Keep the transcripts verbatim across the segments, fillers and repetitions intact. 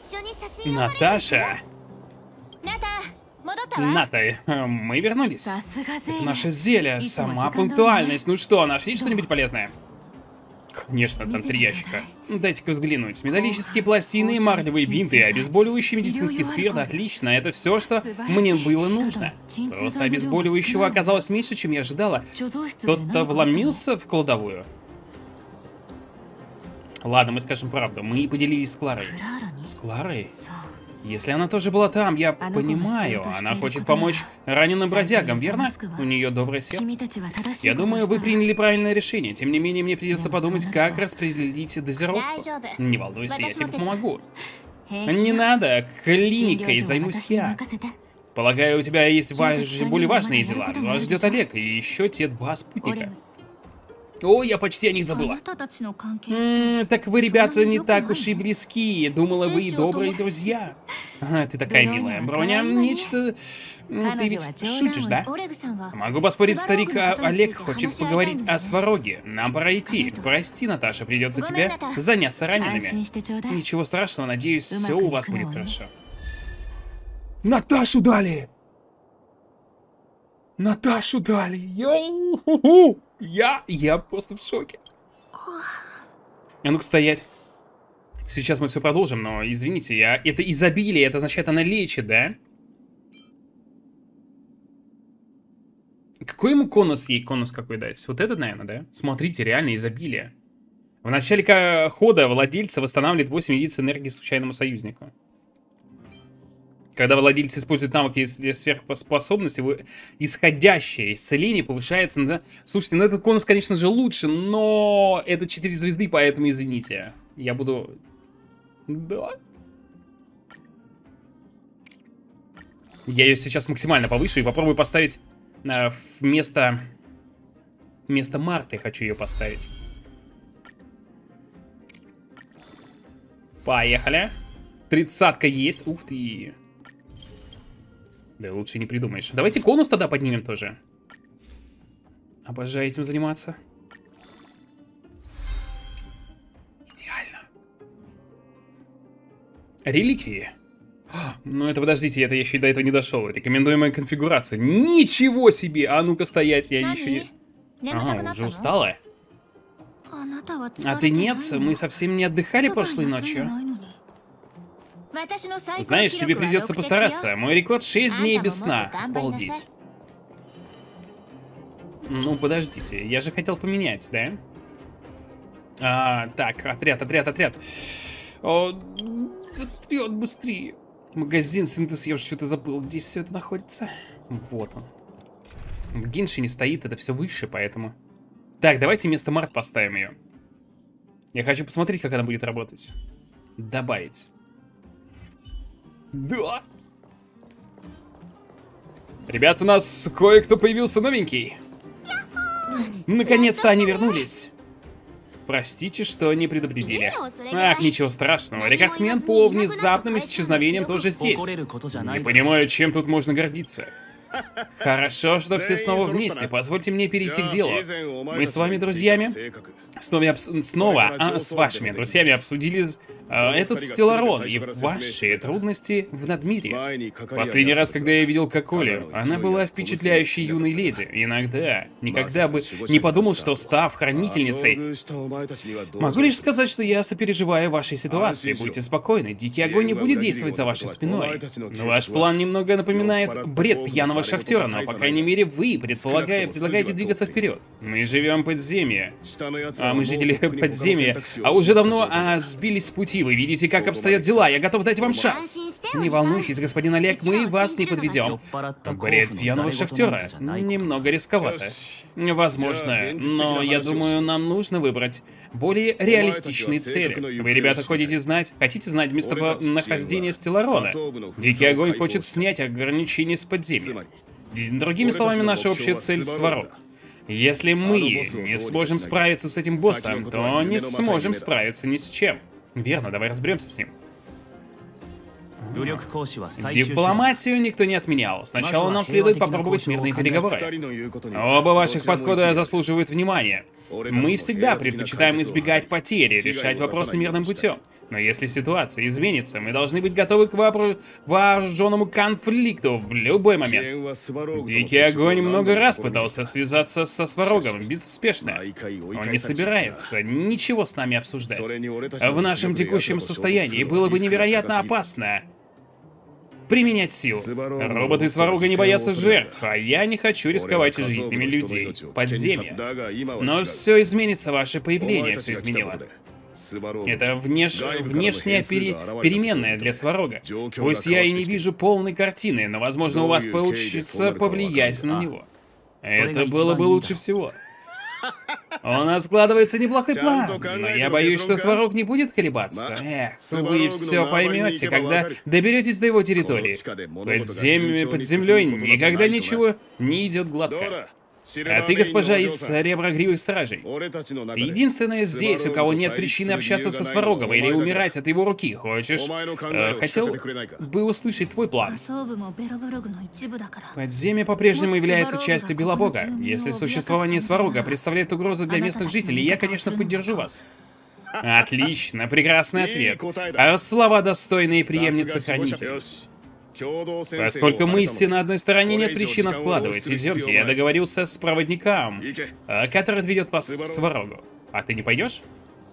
Наташа! Ната, мы вернулись. Это наше зелье, сама пунктуальность. Ну что, нашли что-нибудь полезное? Конечно, там три ящика. Дайте-ка взглянуть. Металлические пластины, марлевые бинты, обезболивающий медицинский спирт. Отлично, это все, что мне было нужно. Просто обезболивающего оказалось меньше, чем я ожидала. Кто-то вломился в кладовую? Ладно, мы скажем правду. Мы поделились с Кларой. С Кларой? Если она тоже была там, я понимаю, она хочет помочь раненым бродягам, верно? У нее доброе сердце. Я думаю, вы приняли правильное решение. Тем не менее, мне придется подумать, как распределить дозировку. Не волнуйся, я тебе помогу. Не надо, клиникой займусь я. Полагаю, у тебя есть важ... более важные дела. Вас ждет Олег и еще те два спутника. О, я почти о них забыла. М-м, так вы, ребята, не так уж и близки. Думала, вы добрые друзья. А, ты такая милая. Броня, нечто... Ты ведь шутишь, да? Могу поспорить, старик Олег хочет поговорить о Свароге. Нам пора идти. Прости, Наташа, придется тебе заняться ранеными. Ничего страшного, надеюсь, все у вас будет хорошо. Наташу дали! Наташу дали! Йоу! Я, я просто в шоке. А ну-ка стоять. Сейчас мы все продолжим, но извините, я... это изобилие, это означает, она лечит, да? Какой ему конус ей, конус какой дать? Вот этот, наверное, да? Смотрите, реально изобилие. В начале хода владельца восстанавливает восемь единиц энергии случайному союзнику. Когда владелец использует навыки сверхспособности, исходящее исцеление повышается на... Слушайте, ну этот конус, конечно же, лучше, но это четыре звезды, поэтому извините. Я буду... Да? Я ее сейчас максимально повышу и попробую поставить э, вместо... Вместо Марты хочу ее поставить. Поехали. Тридцатка есть. Ух ты. Да лучше не придумаешь. Давайте конус тогда поднимем тоже. Обожаю этим заниматься. Идеально. Реликвии. Ну это подождите, это я еще до этого не дошел. Рекомендуемая конфигурация. Ничего себе! А ну-ка стоять, я еще не... Ага, уже устала? А ты нет? Мы совсем не отдыхали прошлой ночью. Знаешь, тебе придется постараться. Мой рекорд шесть дней без сна. Полдить. Ну, подождите. Я же хотел поменять, да? А, так, отряд, отряд, отряд. О, вперед, быстрее. Магазин синтез, я уже что-то забыл. Где все это находится? Вот он. В Геншине стоит, это все выше, поэтому... Так, давайте вместо Март поставим ее. Я хочу посмотреть, как она будет работать. Добавить. Да. Ребят, у нас кое-кто появился новенький. Наконец-то они вернулись. Простите, что не предупредили. Ах, ничего страшного. Рекордсмен по внезапным исчезновениям тоже здесь. Не понимаю, чем тут можно гордиться. Хорошо, что все снова вместе. Позвольте мне перейти к делу. Мы с вами друзьями снова, обс... снова а, с вашими друзьями обсудили а, этот Стелларон и ваши трудности в Надмире. Последний раз, когда я видел Коколю, она была впечатляющей юной леди. Иногда, никогда бы не подумал, что став хранительницей... Могу лишь сказать, что я сопереживаю вашей ситуации. Будьте спокойны, Дикий Огонь не будет действовать за вашей спиной. Но ваш план немного напоминает бред пьяного шахтера, но, по крайней мере, вы предполагая, предлагаете двигаться вперед. Мы живем в подземье. А мы жители подземья. А уже давно а, сбились с пути. Вы видите, как обстоят дела. Я готов дать вам шанс. Не волнуйтесь, господин Олег, мы вас не подведем. Бред пьяного шахтера. Немного рисковато. Возможно, но я думаю, нам нужно выбрать более реалистичные цели. Вы, ребята, хотите знать, хотите знать местонахождение Стелларона? Дикий Огонь хочет снять ограничения с подземья. Другими словами, наша общая цель — Сварог. Если мы не сможем справиться с этим боссом, то не сможем справиться ни с чем. Верно, давай разберемся с ним. Дипломатию никто не отменял. Сначала нам следует попробовать мирные переговоры. Оба ваших подхода заслуживают внимания. Мы всегда предпочитаем избегать потери, решать вопросы мирным путем. Но если ситуация изменится, мы должны быть готовы к воору- вооруженному конфликту в любой момент. Дикий огонь много раз пытался связаться со Сварогом, безуспешно. Он не собирается ничего с нами обсуждать. В нашем текущем состоянии было бы невероятно опасно применять силу. Роботы Сварога не боятся жертв, а я не хочу рисковать жизнями людей. Подземье. Но все изменится, ваше появление все изменило. Это внеш... внешняя пере... переменная для Сварога. Пусть я и не вижу полной картины, но, возможно, у вас получится повлиять на него. Это было бы лучше всего. У нас складывается неплохой план, но я боюсь, что Сварог не будет колебаться. Эх, вы все поймете, когда доберетесь до его территории. Под, зем... Под землей никогда ничего не идет гладко. А ты, госпожа из Сереброгривых Стражей. Ты единственная здесь, у кого нет причины общаться со Сварогом или умирать от его руки. Хочешь? Э, хотел бы услышать твой план. Подземье по-прежнему является частью Белобога. Если существование Сварога представляет угрозу для местных жителей, я, конечно, поддержу вас. Отлично, прекрасный ответ. А слова достойные преемницы Хранителя. Поскольку мы все на одной стороне, нет причин откладывать. Идемте, я договорился с проводником, который отведет вас к Сварогу. А ты не пойдешь?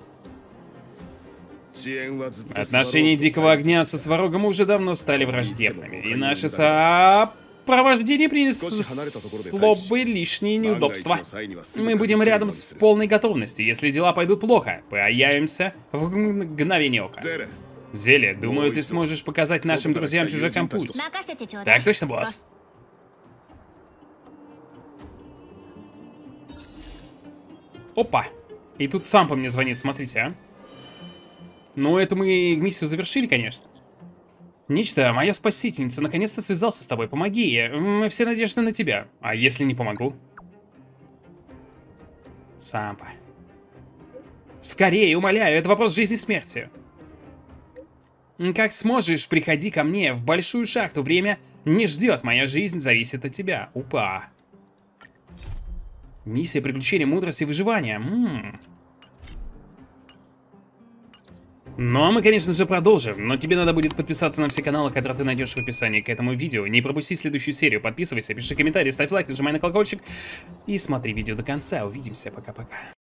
Отношения Дикого Огня со Сварогом уже давно стали враждебными, и наше сопровождение принесло бы лишние неудобства. Мы будем рядом в полной готовности, если дела пойдут плохо. Появимся в мгновение ока. Зелье, думаю, ты сможешь показать нашим друзьям-чужакам путь. Так точно, босс. Опа. И тут сам по мне звонит, смотрите, а. Ну, это мы миссию завершили, конечно. Нечто, моя спасительница, наконец-то связался с тобой. Помоги, мы все надежды на тебя. А если не помогу? Сампа. Скорее, умоляю, это вопрос жизни и смерти. Как сможешь, приходи ко мне в большую шахту. Время не ждет, моя жизнь зависит от тебя. Упа. Миссия приключения, мудрости и выживания. М-м. Ну а мы, конечно же, продолжим, но тебе надо будет подписаться на все каналы, которые ты найдешь в описании к этому видео. Не пропусти следующую серию, подписывайся, пиши комментарии, ставь лайк, нажимай на колокольчик и смотри видео до конца. Увидимся, пока-пока.